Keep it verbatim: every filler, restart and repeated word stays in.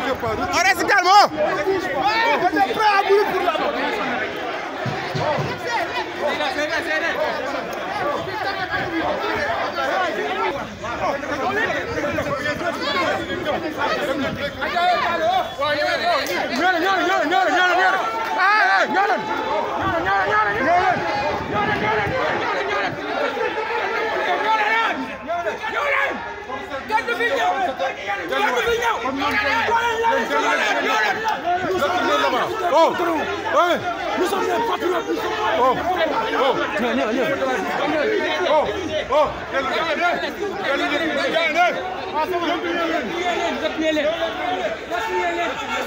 On reste calme. On est prêt à mourir pour la mort. Oh, ouais. Nous sommes des patriotes. Oh, oh. Oh, oh.